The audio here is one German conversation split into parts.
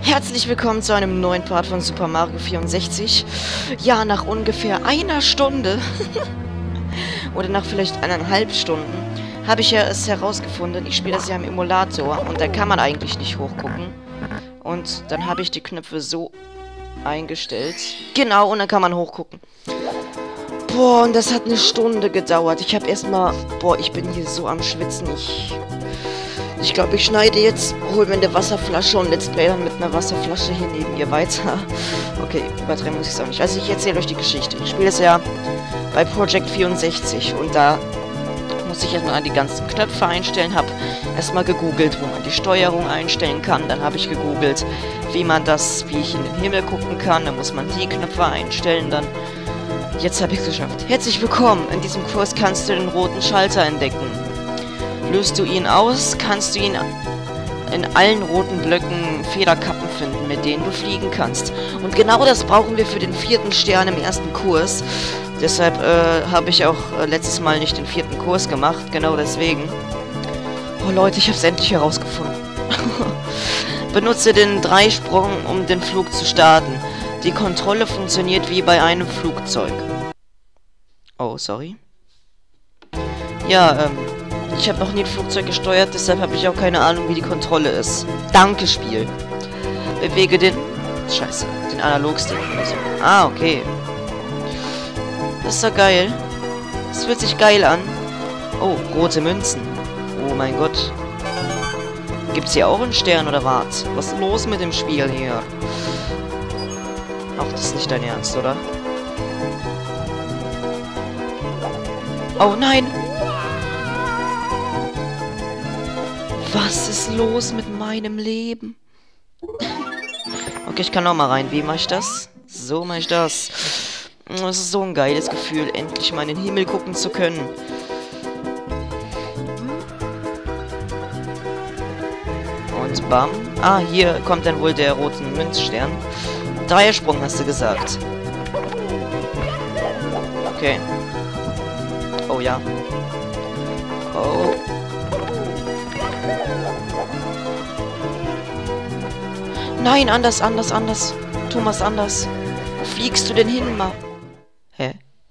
Herzlich willkommen zu einem neuen Part von Super Mario 64. Ja, nach ungefähr einer Stunde oder nach vielleicht 1,5 Stunden habe ich ja es herausgefunden. Ich spiele das ja im Emulator und da kann man eigentlich nicht hochgucken. Und dann habe ich die Knöpfe so eingestellt. Genau, und dann kann man hochgucken. Boah, und das hat eine Stunde gedauert. Ich habe erstmal... Boah, ich bin hier so am Schwitzen. Ich glaube, ich schneide jetzt, hol mir eine Wasserflasche und let's play dann mit einer Wasserflasche hier neben ihr weiter. Okay, übertreiben muss ich es auch nicht. Also ich erzähle euch die Geschichte. Ich spiele es ja bei Project 64 und da muss ich erstmal die ganzen Knöpfe einstellen. Habe erstmal gegoogelt, wo man die Steuerung einstellen kann. Dann habe ich gegoogelt, wie ich in den Himmel gucken kann. Dann muss man die Knöpfe einstellen. Dann, jetzt habe ich es geschafft. Herzlich willkommen. In diesem Kurs kannst du den roten Schalter entdecken. Löst du ihn aus, kannst du ihn in allen roten Blöcken Federkappen finden, mit denen du fliegen kannst. Und genau das brauchen wir für den 4. Stern im ersten Kurs. Deshalb habe ich auch letztes Mal nicht den 4. Kurs gemacht, genau deswegen. Oh Leute, ich habe es endlich herausgefunden. Benutze den Dreisprung, um den Flug zu starten. Die Kontrolle funktioniert wie bei einem Flugzeug. Oh, sorry. Ja, ich habe noch nie ein Flugzeug gesteuert, deshalb habe ich auch keine Ahnung, wie die Kontrolle ist. Danke, Spiel. Bewege den... Scheiße, den Analogstick oder so. Ah, okay. Das ist doch geil. Das fühlt sich geil an. Oh, rote Münzen. Oh mein Gott. Gibt's hier auch einen Stern oder was? Was ist los mit dem Spiel hier? Ach, das ist nicht dein Ernst, oder? Oh nein! Was ist los mit meinem Leben? Okay, ich kann noch mal rein. Wie mache ich das? So mache ich das. Das ist so ein geiles Gefühl, endlich mal in den Himmel gucken zu können. Und bam. Ah, hier kommt dann wohl der rote Münzstern. Dreiersprung hast du gesagt. Okay. Oh ja. Oh. Nein, anders. Thomas, anders. Wo fliegst du denn hin, Ma? Hä?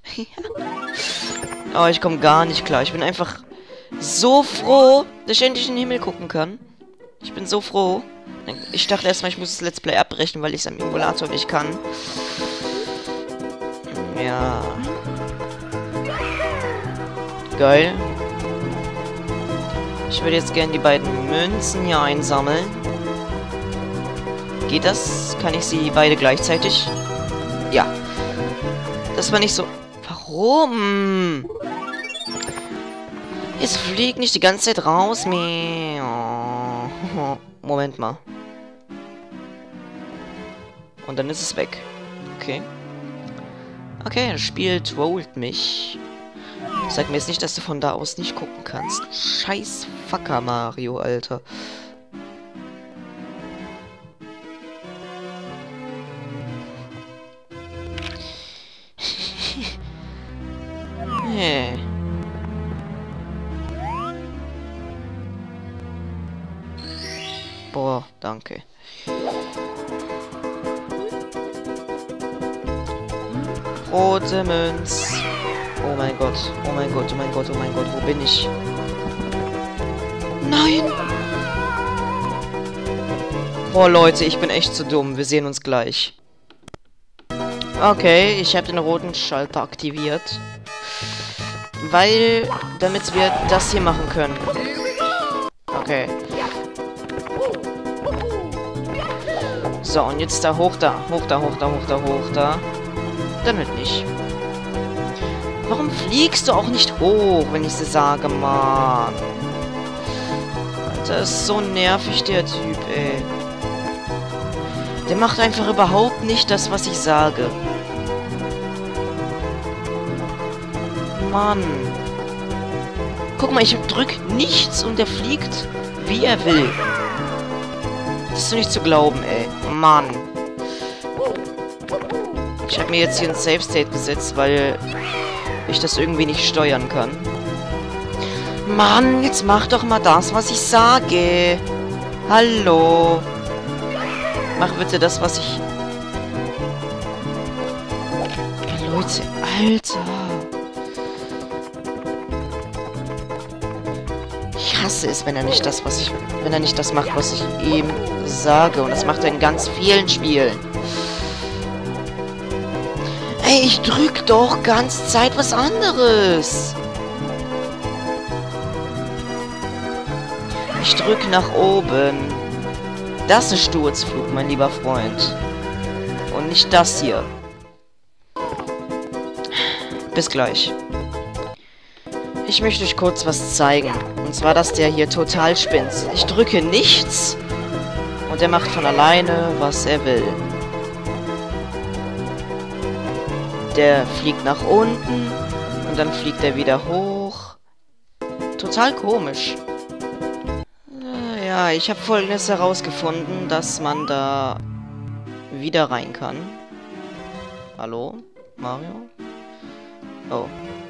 Oh, ich komme gar nicht klar. Ich bin einfach so froh, dass ich endlich in den Himmel gucken kann. Ich bin so froh. Ich dachte erstmal, ich muss das Let's Play abbrechen, weil ich es am Emulator nicht kann. Ja. Geil. Ich würde jetzt gerne die beiden Münzen hier einsammeln. Geht das? Kann ich sie beide gleichzeitig? Ja. Das war nicht so... Warum? Es fliegt nicht die ganze Zeit raus, mehr. Oh. Moment mal. Und dann ist es weg. Okay. Okay, das Spiel trollt mich. Sag mir jetzt nicht, dass du von da aus nicht gucken kannst. Scheiß Fucker, Mario, Alter. Boah, danke. Rote Münz. Oh mein Gott, oh mein Gott, oh mein Gott, oh mein Gott, wo bin ich? Nein! Boah, Leute, ich bin echt zu dumm. Wir sehen uns gleich. Okay, ich habe den roten Schalter aktiviert. Damit wir das hier machen können. Okay. So, und jetzt da hoch da. Dann halt nicht. Warum fliegst du auch nicht hoch, wenn ich sie sage, Mann? Alter, ist so nervig, der Typ, ey. Der macht einfach überhaupt nicht das, was ich sage. Mann. Guck mal, ich drück nichts und der fliegt, wie er will. Das ist doch nicht zu glauben, ey. Mann. Ich habe mir jetzt hier ein Save State gesetzt, weil ich das irgendwie nicht steuern kann. Mann, jetzt mach doch mal das, was ich sage. Hallo. Mach bitte das, was ich... Leute, Alter. Ich hasse es, wenn er nicht das, wenn er nicht das macht, was ich ihm sage. Und das macht er in ganz vielen Spielen. Ey, ich drück doch ganz Zeit was anderes. Ich drück nach oben. Das ist ein Sturzflug, mein lieber Freund. Und nicht das hier. Bis gleich. Ich möchte euch kurz was zeigen. Und zwar, dass der hier total spinnt. Ich drücke nichts. Und er macht von alleine, was er will. Der fliegt nach unten. Und dann fliegt er wieder hoch. Total komisch. Ja, ich habe Folgendes herausgefunden, dass man da wieder rein kann. Hallo? Mario? Oh.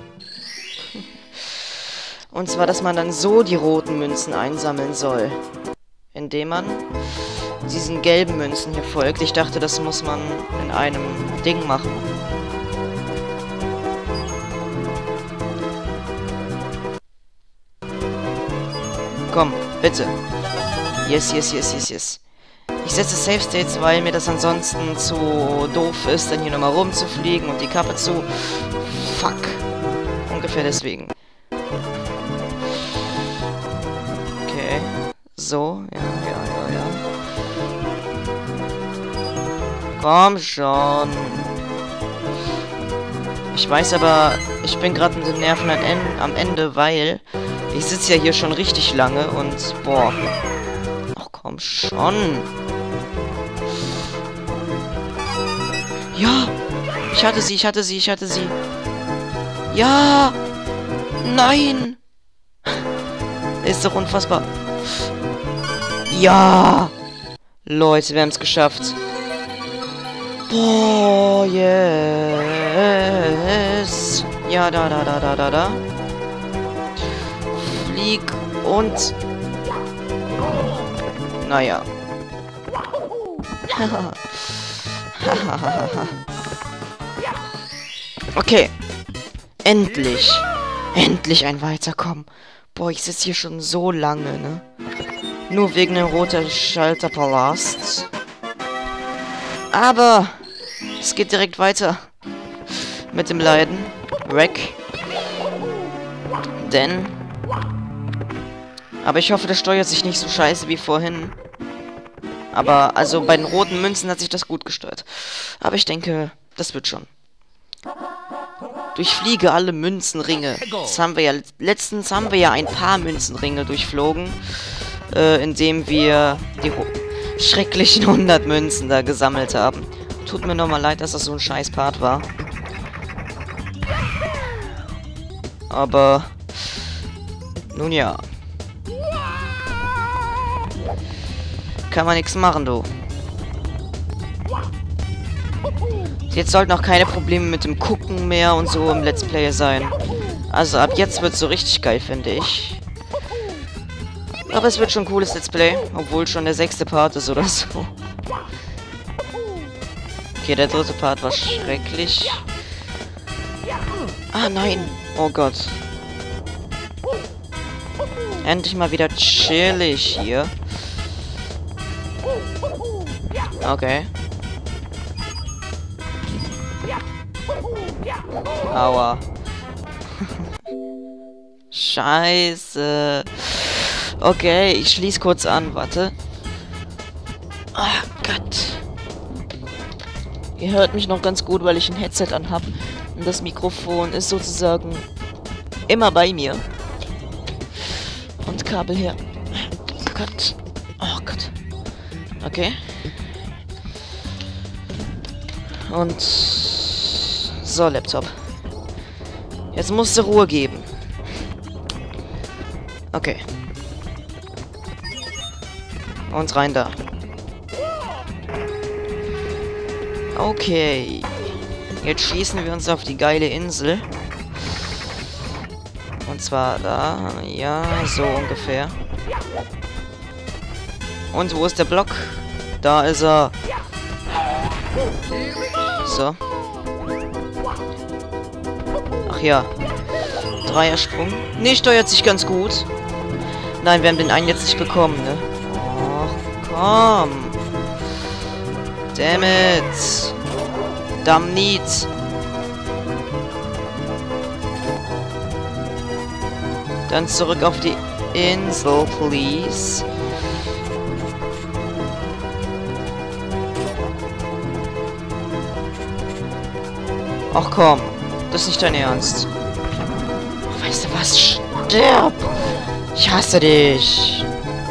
Und zwar, dass man dann so die roten Münzen einsammeln soll. Indem man diesen gelben Münzen hier folgt. Ich dachte, das muss man in einem Ding machen. Komm, bitte. Yes, yes, yes, yes, yes. Ich setze Safe States, weil mir das ansonsten zu doof ist, dann hier nochmal rumzufliegen und die Kappe zu... Fuck. Ungefähr deswegen. Okay. So. Ja. Komm schon. Ich weiß aber, ich bin gerade mit den Nerven am Ende, weil ich sitze ja hier schon richtig lange und... Boah. Ach komm schon. Ja. Ich hatte sie. Ja! Nein! Ist doch unfassbar. Ja! Leute, wir haben es geschafft. Boah, yes! Ja, da. Flieg und... Naja. Okay. Endlich. Endlich ein Weiterkommen. Boah, ich sitze hier schon so lange, ne? Nur wegen dem roten Schalterpalast. Aber es geht direkt weiter. Mit dem Leiden. Wreck. Denn... Aber ich hoffe, das steuert sich nicht so scheiße wie vorhin. Aber, also bei den roten Münzen hat sich das gut gesteuert. Aber ich denke, das wird schon. Durchfliege alle Münzenringe. Das haben wir ja... Letztens haben wir ja ein paar Münzenringe durchflogen. Indem wir die schrecklichen 100 Münzen da gesammelt haben. Tut mir nochmal leid, dass das so ein scheiß Part war. Aber... Nun ja. Kann man nichts machen, du. Jetzt sollten auch keine Probleme mit dem Gucken mehr und so im Let's Play sein. Also ab jetzt wird es so richtig geil, finde ich. Aber es wird schon ein cooles Let's Play, obwohl schon der 6. Part ist oder so. Okay, der 3. Part war schrecklich. Ah, nein. Oh Gott. Endlich mal wieder chillig hier. Okay. Aua. Scheiße. Okay, ich schließe kurz an. Warte. Ah, Gott. Ihr hört mich noch ganz gut, weil ich ein Headset anhab. Und das Mikrofon ist sozusagen immer bei mir. Und Kabel her. Oh Gott. Oh Gott. Okay. Und... So, Laptop. Jetzt musst du Ruhe geben. Okay. Und rein da. Okay. Jetzt schießen wir uns auf die geile Insel. Und zwar da. Ja, so ungefähr. Und wo ist der Block? Da ist er. So. Ach ja. Dreiersprung. Nee, steuert sich ganz gut. Nein, wir haben den einen jetzt nicht bekommen, ne? Ach, komm. Damn it. Damn it. Dann zurück auf die Insel, please. Ach komm, das ist nicht dein Ernst. Oh, weißt du was? Stirb! Ich hasse dich.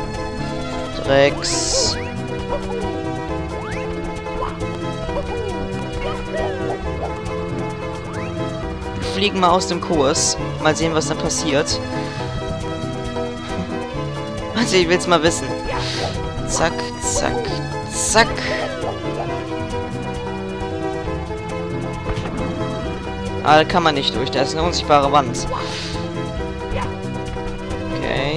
Drecks. Wir fliegen mal aus dem Kurs. Mal sehen, was dann passiert. Also ich will's mal wissen. Zack, zack, zack. Ah, da kann man nicht durch. Da ist eine unsichtbare Wand. Okay.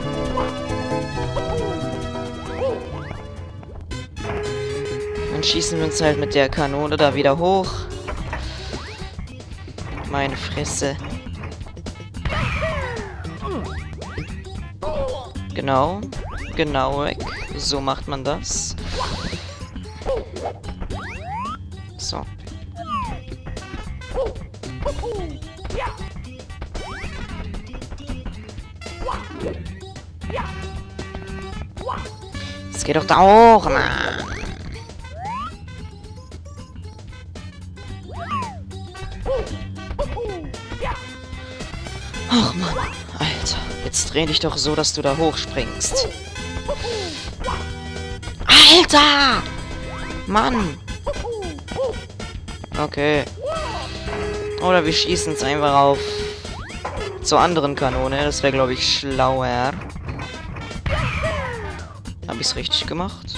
Dann schießen wir uns halt mit der Kanone da wieder hoch. Meine Fresse. Genau. Genau weg. So macht man das. So. Das geht doch da hoch, Mann. Ach, Mann. Alter. Jetzt dreh dich doch so, dass du da hochspringst. Alter! Mann! Okay. Oder wir schießen es einfach auf zur anderen Kanone. Das wäre, glaube ich, schlauer. Habe ich es richtig gemacht?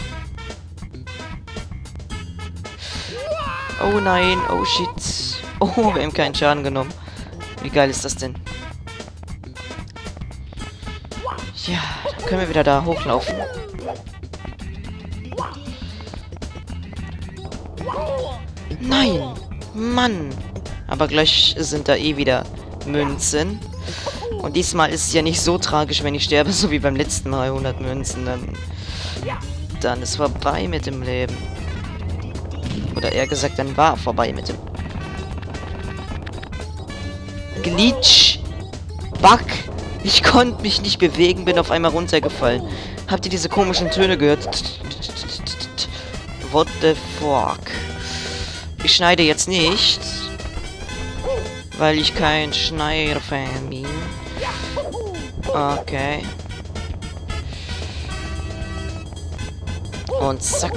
Oh nein, oh shit. Oh, wir haben keinen Schaden genommen. Wie geil ist das denn? Ja, dann können wir wieder da hochlaufen. Nein! Mann! Aber gleich sind da eh wieder Münzen. Und diesmal ist es ja nicht so tragisch, wenn ich sterbe, so wie beim letzten Mal 100 Münzen. Dann ist vorbei mit dem Leben. Oder eher gesagt, dann war vorbei mit dem... Glitch! Bug! Ich konnte mich nicht bewegen, bin auf einmal runtergefallen. Habt ihr diese komischen Töne gehört? What the fuck? Ich schneide jetzt nicht, weil ich kein Schneider-Fan bin. Okay. Und zack.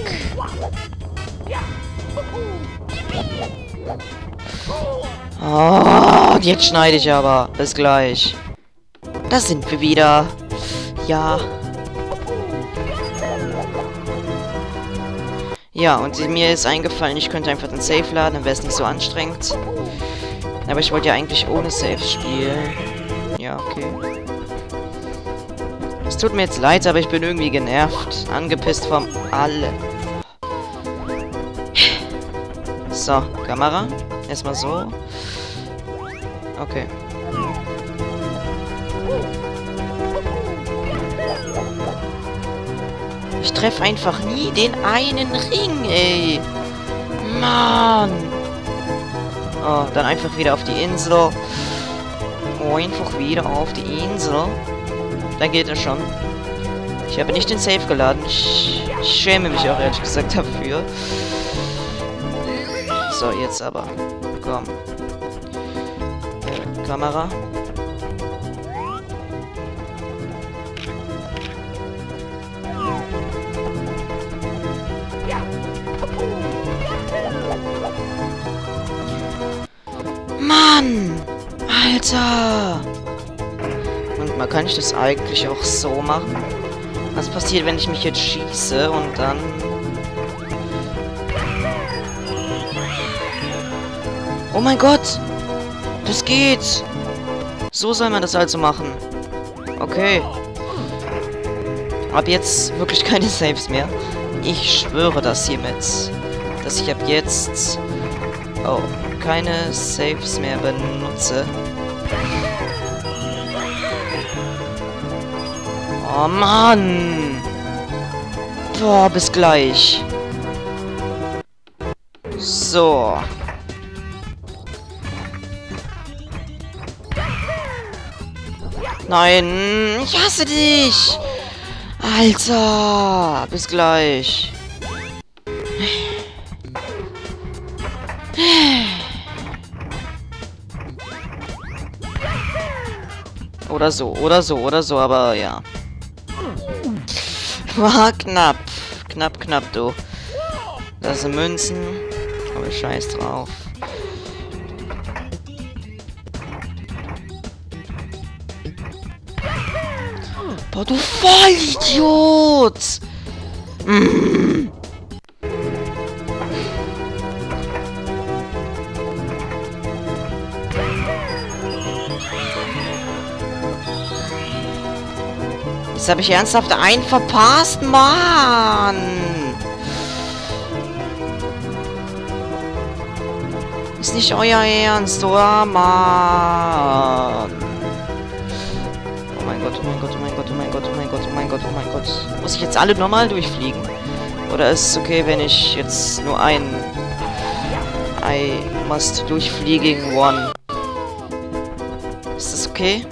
Oh, und jetzt schneide ich aber. Bis gleich. Da sind wir wieder. Ja. Ja, und mir ist eingefallen, ich könnte einfach den Save laden, dann wäre es nicht so anstrengend. Aber ich wollte ja eigentlich ohne Save spielen. Ja, okay. Es tut mir jetzt leid, aber ich bin irgendwie genervt. Angepisst vom alle. So, Kamera. Erstmal so. Okay. Ich treffe einfach nie den einen Ring, ey. Mann. Oh, dann einfach wieder auf die Insel. Oh, einfach wieder auf die Insel. Da geht es schon. Ich habe nicht den Save geladen. Ich schäme mich auch ehrlich gesagt dafür. So, jetzt aber. Komm. Kamera. Mann! Alter! Und mal kann ich das eigentlich auch so machen? Was passiert, wenn ich mich jetzt schieße und dann... Oh mein Gott! Das geht! So soll man das also machen. Okay. Ab jetzt wirklich keine Saves mehr. Ich schwöre das hiermit, dass ich ab jetzt keine Saves mehr benutze. Oh Mann! Boah, bis gleich. So. Nein, ich hasse dich! Alter, bis gleich. Oder so, aber ja. War knapp. Knapp, du. Das sind Münzen. Aber scheiß drauf. Boah, du Vollidiot! Jetzt habe ich ernsthaft einen verpasst, Mann! Ist nicht euer Ernst, oder, Mann? Oh mein Gott. Muss ich jetzt alle normal durchfliegen? Oder ist es okay, wenn ich jetzt nur I must durchfliegen one? Ist das okay?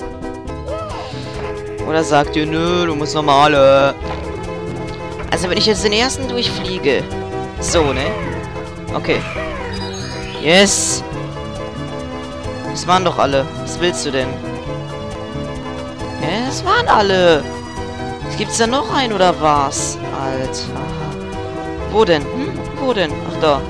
Oder sagt ihr, nö, du musst normale? Also wenn ich jetzt den ersten durchfliege. So, ne? Okay. Yes! Das waren doch alle. Was willst du denn? Ja, das waren alle. Gibt's da noch einen oder was? Alter. Wo denn? Wo denn? Ach, da.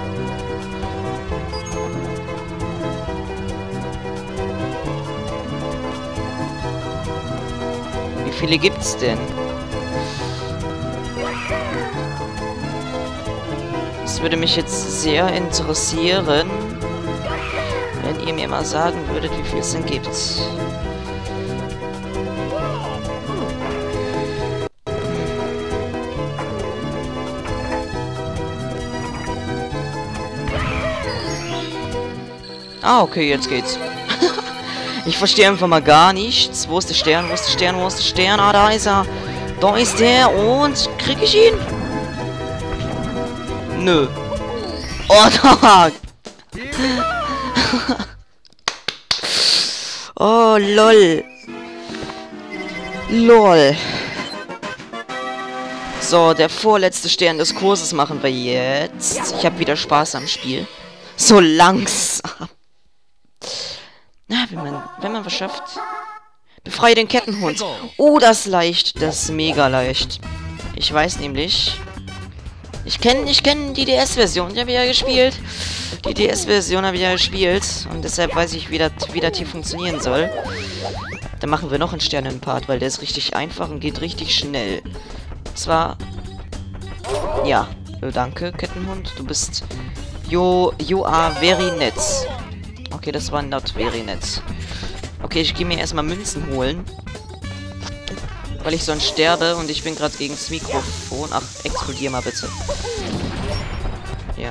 Wie viele gibt's denn? Das würde mich jetzt sehr interessieren, wenn ihr mir mal sagen würdet, wie viel es denn gibt. Ah, okay, jetzt geht's. Ich verstehe einfach mal gar nichts. Wo ist der Stern? Wo ist der Stern? Wo ist der Stern? Ah, da ist er. Da ist der. Und krieg ich ihn? Nö. Oh, da. Oh, lol. Lol. So, der vorletzte Stern des Kurses machen wir jetzt. Ich habe wieder Spaß am Spiel. So langsam. Na, wenn man was schafft. Befreie den Kettenhund. Oh, das ist leicht. Das ist mega leicht. Ich weiß nämlich. Ich kenn die DS-Version. Die habe ich ja gespielt. Die DS-Version habe ich ja gespielt. Und deshalb weiß ich, wie das hier funktionieren soll. Dann machen wir noch einen Sternen-Part, weil der ist richtig einfach und geht richtig schnell. Und zwar. Ja. Danke, Kettenhund. Du bist. You are very net. Okay, das war not very net. Okay, ich gehe mir erstmal Münzen holen. Weil ich sonst sterbe und ich bin gerade gegen das Mikrofon. Ach, explodier mal bitte. Ja.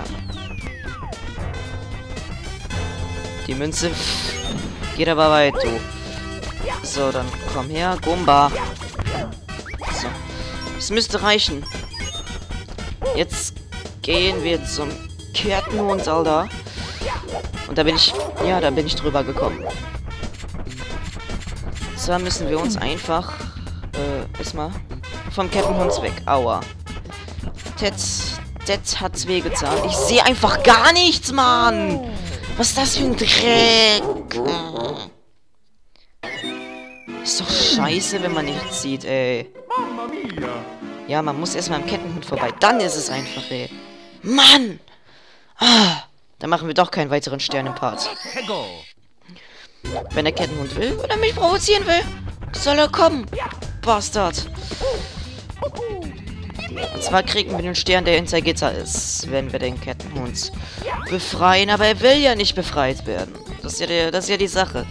Die Münze geht aber weit, du. So, dann komm her, Gumba. So. Es müsste reichen. Jetzt gehen wir zum Kettenhund, Alter. Und da bin ich, ja, da bin ich drüber gekommen. So, müssen wir uns einfach, erstmal vom Kettenhund weg. Aua. Das hat's wehgetan. Ich sehe einfach gar nichts, Mann. Was ist das für ein Dreck? Ist doch scheiße, wenn man nichts sieht, ey. Ja, man muss erstmal am Kettenhund vorbei. Dann ist es einfach, ey. Mann! Ah, dann machen wir doch keinen weiteren Stern im Part. Wenn der Kettenhund will oder mich provozieren will, soll er kommen. Bastard. Und zwar kriegen wir den Stern, der hinter Gitter ist, wenn wir den Kettenhund befreien. Aber er will ja nicht befreit werden. Das ist ja die Sache.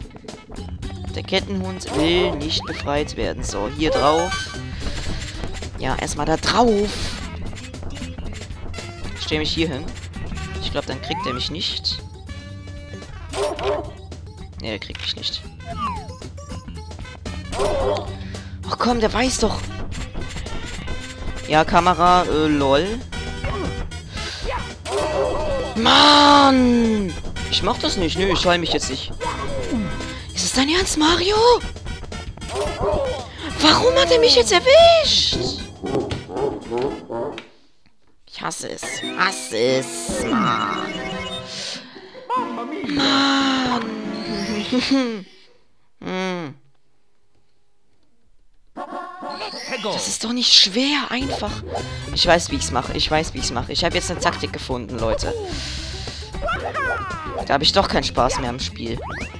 Der Kettenhund will nicht befreit werden. So, hier drauf. Ja, erstmal da drauf. Ich stehe mich hier hin. Ich glaube, dann kriegt er mich nicht. Ne, der kriegt mich nicht. Ach komm, der weiß doch. Ja, Kamera, lol. Mann! Ich mach das nicht. Nö, ich heul mich jetzt nicht. Ist es dein Ernst, Mario? Warum hat er mich jetzt erwischt? Ich hasse es. Hasse es. Mann. Mann. Das ist doch nicht schwer, einfach. Ich weiß, wie ich es mache. Ich weiß, wie ich es mache. Ich habe jetzt eine Taktik gefunden, Leute. Da habe ich doch keinen Spaß mehr am Spiel.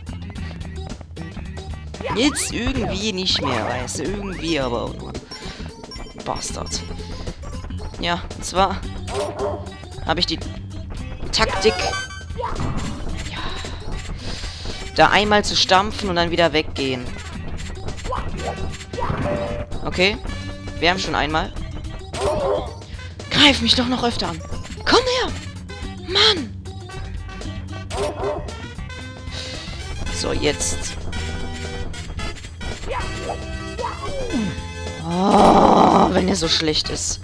Jetzt irgendwie nicht mehr, weißt du. Irgendwie, aber auch nur. Bastard. Ja, und zwar habe ich die Taktik, ja, da einmal zu stampfen und dann wieder weggehen. Okay, wir haben schon einmal. Greif mich doch noch öfter an. Komm her! Mann! So, jetzt. Oh, wenn er so schlecht ist.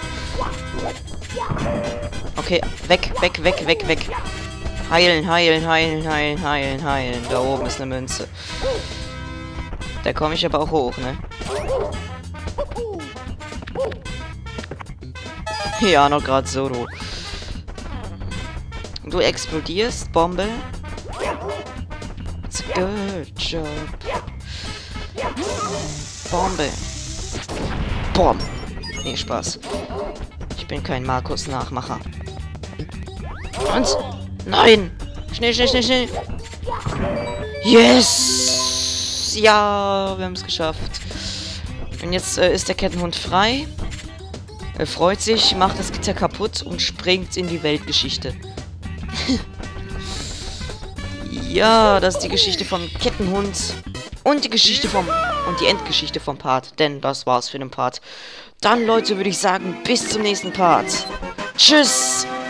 Okay, weg, weg, weg, weg, weg. Heilen, heilen, heilen, heilen, heilen, heilen. Da oben ist eine Münze. Da komme ich aber auch hoch, ne? Ja, noch gerade so, du. Du explodierst, Bombe. It's a good job. Bombe. Bom. Nee, Spaß. Ich bin kein Markus-Nachmacher. Und? Nein! Schnell, schnell, schnell, schnell! Yes! Ja, wir haben es geschafft. Und jetzt ist der Kettenhund frei. Er freut sich, macht das Gitter kaputt und springt in die Weltgeschichte. Ja, das ist die Geschichte vom Kettenhund. Und die Geschichte vom... Und die Endgeschichte vom Part. Denn das war's für den Part. Dann, Leute, würde ich sagen, bis zum nächsten Part. Tschüss!